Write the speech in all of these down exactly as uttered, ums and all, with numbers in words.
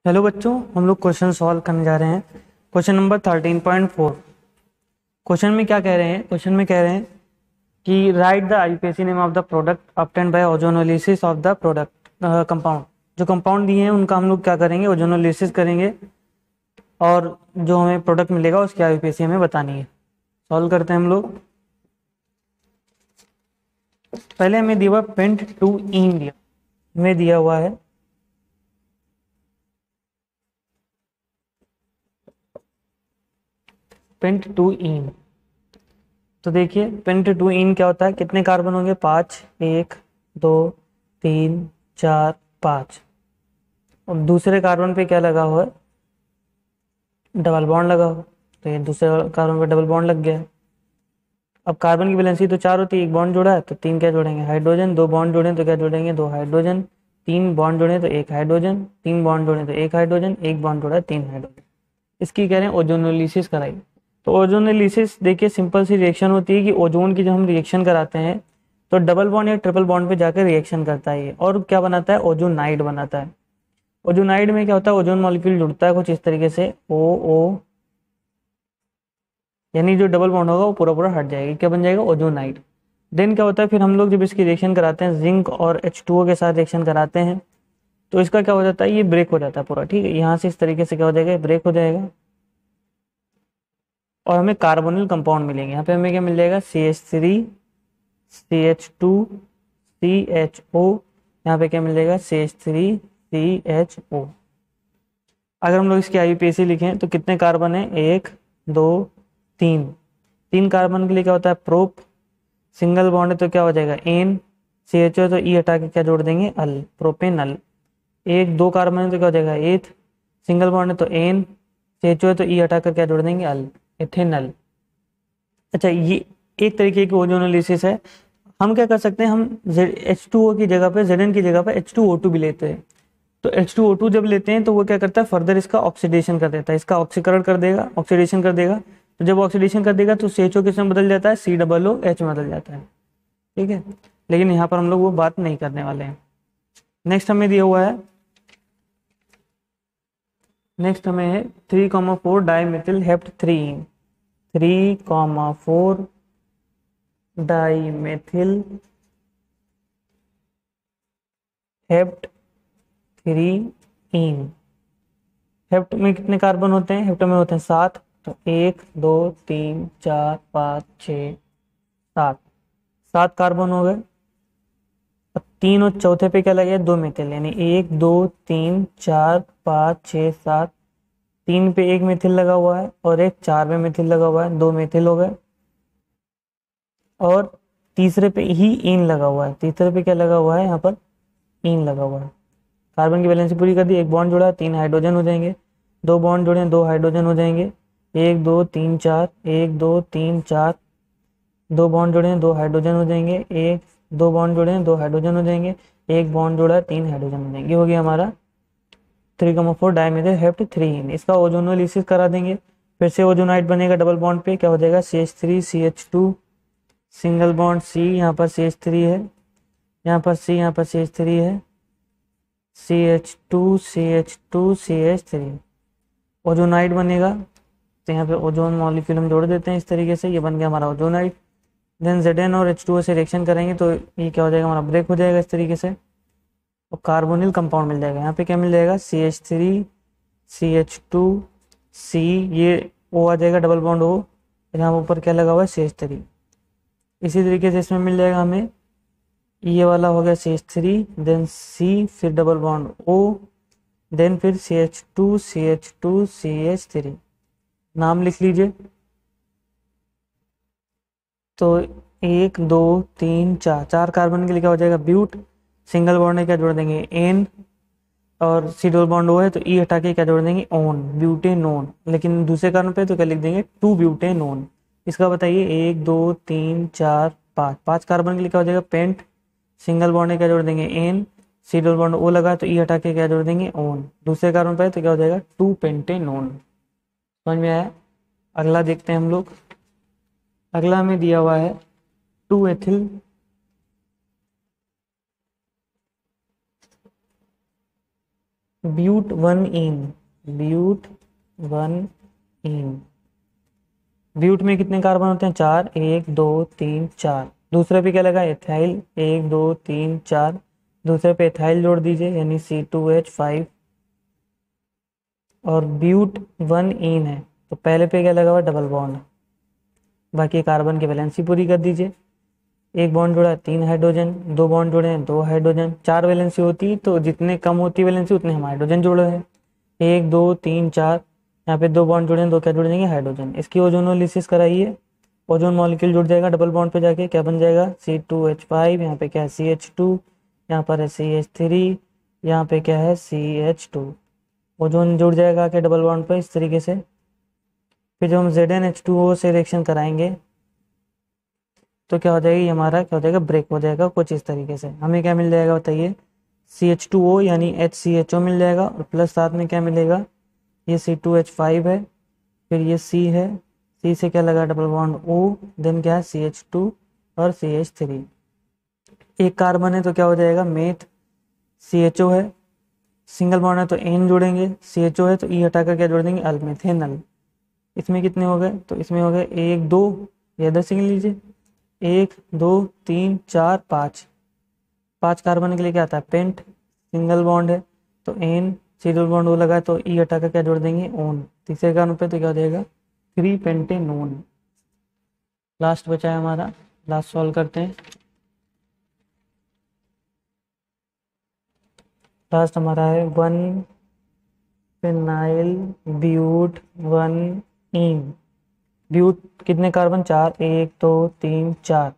Hello बच्चों, हम लोग क्वेश्चन सॉल्व करने जा रहे हैं। Question number thirteen point four. Question में क्या कह रहे हैं? क्वेश्चन में कह रहे हैं कि write the IUPAC name of the product obtained by ozonolysis of the product compound. जो कंपाउंड दिए हैं उनका हम लोग क्या करेंगे? ओजोनोलिसिस करेंगे और जो हमें प्रोडक्ट मिलेगा उसकी आईयूपीएसी हमें बतानी है। सॉल्व करते हैं हम लोग। पहले हमें दिया हुआ पेंट टू इन दिया हमें दिया हुआ है पेंट टू इन। तो देखिए पेंट टू इन क्या होता है? कितने कार्बन होंगे? पाँच। एक, दो, तीन, चार, पाँच। और दूसरे कार्बन पे क्या लगा हुआ है? डबल बॉन्ड लगा हुआ। तो ये दूसरे कार्बन पे डबल बॉन्ड लग गया है। अब कार्बन की वैलेंसी तो चार होती है, एक बॉन्ड जोड़ा है तो तीन क्या जोड़ेंगे? हाइड्रोजन। दो बॉन्ड जोड़े तो क्या जोड़ेंगे? दो हाइड्रोजन। तीन बॉन्ड जोड़े तो एक हाइड्रोजन। तीन बॉन्ड जोड़े तो एक हाइड्रोजन। एक बॉन्ड जोड़ा है तीन हाइड्रोजन। इसकी कह रहे हैं ओजोनोलिसिस कराई। तो ओजोनोलिसिस देखिए सिंपल सी रिएक्शन होती है कि ओजोन की जब हम रिएक्शन कराते हैं तो डबल बॉन्ड या ट्रिपल बॉन्ड पे जाकर रिएक्शन करता है ये, और क्या बनाता है? ओजोनाइड बनाता है। ओजोनाइड में क्या होता है? ओजोन मॉलिक्यूल जुड़ता है कुछ इस तरीके से, ओ ओ, यानी जो डबल बॉन्ड होगा वो पूरा पूरा हट जाएगा। क्या बन जाएगा? ओजोनाइड। देन क्या होता है फिर हम लोग जब इसकी रिएक्शन कराते हैं जिंक और एच टू ओ के साथ रिएक्शन कराते हैं तो इसका क्या हो जाता है? ये ब्रेक हो जाता है पूरा। ठीक है, यहाँ से इस तरीके से क्या हो जाएगा? ब्रेक हो जाएगा और हमें कार्बोनिल कंपाउंड मिलेंगे। यहाँ पे हमें क्या मिल जाएगा? C H three, C H two, C H O. यहाँ पे क्या मिल जाएगा? C H three, C H O. अगर हम लोग इसकी आईयूपीएसी लिखें तो कितने कार्बन है? एक, दो, तीन। तीन कार्बन के लिए क्या होता है? प्रोप। सिंगल बॉन्ड है तो क्या हो जाएगा? एन। सी एच ओ तो ई हटा के क्या जोड़ देंगे? Al, propanal. एक दो कार्बन है तो क्या हो जाएगा? एथ। सिंगल बॉन्ड है तो एन। सी एच ओ तो ई हटा कर क्या जोड़ देंगे? Al, ethanal. अच्छा, ये एक तरीके की ओजोनोलिसिस है। हम क्या कर सकते हैं? हम एच टू ओ की जगह पे, जेड एन की जगह पे एच टू ओ टू भी लेते हैं। तो एच टू ओ टू जब लेते हैं तो वो क्या करता है? फर्दर इसका ऑक्सीडेशन कर देता है, इसका ऑक्सीकरण कर देगा, ऑक्सीडेशन कर देगा। तो जब ऑक्सीडेशन कर देगा तो सी एच ओ किस में बदल जाता है? सी डबल ओ एच में बदल जाता है। ठीक है, लेकिन यहाँ पर हम लोग वो बात नहीं करने वाले हैं। नेक्स्ट हमें दिया हुआ है नेक्स्ट हमें है three comma four dimethyl hept three. Three comma four dimethyl hept three ene. Hept में कितने कार्बन होते हैं? हेप्ट में होते हैं सात। तो एक, दो, तीन, चार, पाँच, छ, सात। सात कार्बन हो गए। अब तीन और चौथे पे क्या लगे? दो मिथिल, यानी एक, दो, तीन, चार, पाँच, छ, सात। तीन पे एक मिथिल लगा हुआ है और एक चार पे मिथिल लगा हुआ है, दो मिथिल हो गए। और तीसरे पे ही इन लगा हुआ है। तीसरे पे क्या लगा हुआ है? यहाँ पर इन लगा हुआ है। कार्बन की वैलेंसी पूरी कर दी। एक बॉन्ड जोड़ा, तीन हाइड्रोजन हो जाएंगे। दो बॉन्ड जोड़े, दो हाइड्रोजन हो जाएंगे। एक, दो, तीन, चार। एक, दो, तीन, चार। दो बॉन्ड जोड़े, दो हाइड्रोजन हो जाएंगे। एक, दो बॉन्ड जोड़े, दो हाइड्रोजन हो जाएंगे। एक बॉन्ड जोड़ा, तीन हाइड्रोजन हो जाएंगे। हो गया हमारा three comma four dimethyl hept three ene. इसका ओजोनोलिसिस करा देंगे। फिर से ओजोनाइड बनेगा डबल बॉन्ड पे, क्या हो जाएगा? C H three, C H two, single bond C, यहाँ पर सी एच थ्री है, यहाँ पर सी, यहाँ पर सी एच थ्री है, C H two, C H two, C H three. Ozonide बनेगा तो यहाँ पे ओजोन मॉलिक्यूल हम जोड़ देते हैं इस तरीके से, ये बन गया हमारा ओजोनाइड। देन जेड एन और एच टू ओ से रिएक्शन करेंगे तो ये क्या हो जाएगा? हमारा ब्रेक हो जाएगा इस तरीके से और कार्बोनिल कंपाउंड मिल जाएगा। यहाँ पे क्या मिल जाएगा? C H three, C H two, C, ये ओ आ जाएगा डबल बॉन्ड ओ, यहाँ ऊपर क्या लगा हुआ है? C H three. इसी तरीके से इसमें मिल जाएगा हमें, ये वाला हो गया C H three, then C, फिर डबल बॉन्ड ओ, देन फिर C H two, C H two, C H three. नाम लिख लीजिए। तो एक, दो, तीन, चार। चार कार्बन के लिए क्या हो जाएगा? ब्यूट। सिंगल बॉन्ड है क्या जोड़ देंगे? एन। और सी डबल बॉन्ड ओ है तो ई हटा के क्या जोड़ देंगे? One, butanone. लेकिन दूसरे कार्बन पे तो क्या लिख देंगे? Two butanone. इसका बताइए। एक, दो, तीन, चार, पाँच। पाँच कार्बन के लिए क्या हो जाएगा? पेंट। सिंगल बॉन्ड है क्या जोड़ देंगे? Ane. C double bond O लगा तो ई हटा के क्या जोड़ देंगे? ओन। दूसरे कार्बन पे तो क्या हो जाएगा? Two pentanone. समझ में आया? अगला देखते हैं हम लोग। अगला हमें दिया हुआ है two ethyl but one ene, but one ene. But में कितने कार्बन होते हैं? चार, एक दो तीन चार। दूसरे पे क्या लगा? एथाइल, एक दो तीन चार। दूसरे पे एथाइल जोड़ दीजिए यानी सी टू एच फाइव। और ब्यूट वन इन है तो पहले पे क्या लगा हुआ? Double bond. बाकी कार्बन की वैलेंसी पूरी कर दीजिए। एक बॉन्ड जुड़ा है तीन हाइड्रोजन, दो बॉन्ड जुड़े हैं दो हाइड्रोजन। चार वैलेंसी होती तो जितने कम होती वैलेंसी उतने हम हाइड्रोजन जुड़े हैं। एक दो तीन चार, यहाँ पे दो बॉन्ड जुड़े हैं, दो क्या जुड़ जाएंगे? हाइड्रोजन। इसकी ओजोनोलिसिस कराइए, ओजोन मॉलिक्यूल जुड़ जाएगा डबल बॉन्ड पे जाके, क्या बन जाएगा? C two H five. यहाँ पे क्या है? C H two. यहाँ पर है सी एच थ्री। यहाँ पे क्या है? C H to. ओजोन जुड़ जाएगा आके डबल बॉन्ड पे इस तरीके से। फिर जब हम Z N H two O से रिएक्शन कराएंगे तो क्या हो जाएगा? ये हमारा क्या हो जाएगा? ब्रेक हो जाएगा कुछ इस तरीके से। हमें क्या मिल जाएगा बताइए? सी एच टू ओ यानी एच सी एच ओ मिल जाएगा, और प्लस साथ में क्या मिलेगा? ये सी टू एच फाइव है, फिर ये सी है, सी से क्या लगा? डबल बॉन्ड ओ, देन क्या है? सी एच टू और सी एच थ्री। एक कार्बन है तो क्या हो जाएगा? मेथ। सी एच ओ है, सिंगल बॉन्ड है तो एन जोड़ेंगे, सी एच ओ है तो ई हटाकर क्या जोड़ देंगे? अल, मेथेनल। इसमें कितने हो गए? तो इसमें हो गए एक दो, या इधर से गिन लीजिए, एक दो तीन चार पाँच। पांच कार्बन के लिए क्या आता है? पेंट। सिंगल बॉन्ड है तो एन, सिंगल बॉन्ड वो लगा तो ई हटाकर क्या जोड़ देंगे? ओन। तीसरे कार्बन पे तो क्या हो जाएगा? Three pentanone. लास्ट बचा है हमारा, लास्ट सॉल्व करते हैं। लास्ट हमारा है one phenyl but one ene. But कितने कार्बन? चार, एक दो तीन चार।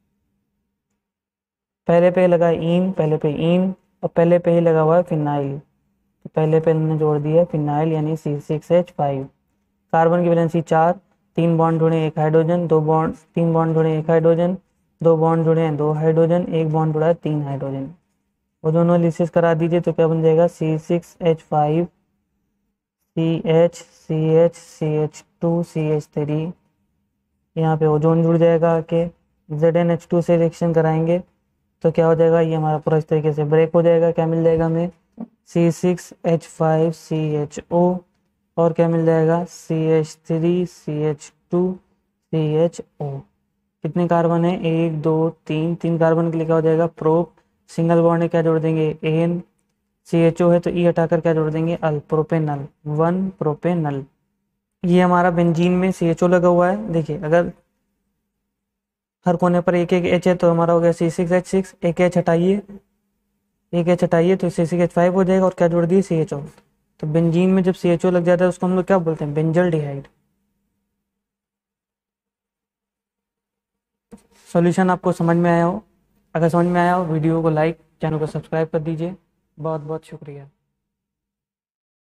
पहले पे लगा इन, पहले पे इन, और पहले पे ही लगा हुआ है फिनाइल, तो पहले पे हमने जोड़ दिया फिनाइल यानी C six H five. Carbon की वैलेंसी चार, तीन बॉन्ड जुड़े एक हाइड्रोजन, दो बॉन्ड तीन बॉन्ड जुड़े एक हाइड्रोजन, दो बॉन्ड जुड़े हैं दो हाइड्रोजन, एक बॉन्ड जुड़ा है तीन हाइड्रोजन। ओजोनोलिसिस करा दीजिए तो क्या बन जाएगा? C six H five, C H, C H, C H two, C H three. यहाँ पे ओजोन जुड़ जाएगा आके, जेड एन एच टू से रिएक्शन कराएंगे तो क्या हो जाएगा? ये हमारा पूरा इस तरीके से ब्रेक हो जाएगा। क्या मिल जाएगा हमें? C six H five C H O, और क्या मिल जाएगा? C H three C H two C H O. कितने कार्बन है? एक दो तीन, तीन कार्बन के लिए क्या हो जाएगा? प्रोप। सिंगल बॉन्ड है क्या जोड़ देंगे? एन। सी एच ओ है तो ई हटाकर क्या जोड़ देंगे? Al, propanal, one propanal. ये हमारा बेंजीन में सी एच ओ लगा हुआ है। देखिए अगर हर कोने पर एक एक एच है तो हमारा हो गया सी सिक्स एच सिक्स। एक एच हटाइए, एक एच हटाइए तो सी सिक्स एच फाइव हो जाएगा, और क्या जोड़ दिए? C H O. तो बेंजीन में जब सी एच ओ लग जाता है उसको हम लोग क्या बोलते हैं? बेंजल डिहाइड। सॉल्यूशन आपको समझ में आया हो? अगर समझ में आया हो वीडियो को लाइक, चैनल को सब्सक्राइब कर दीजिए। बहुत बहुत शुक्रिया।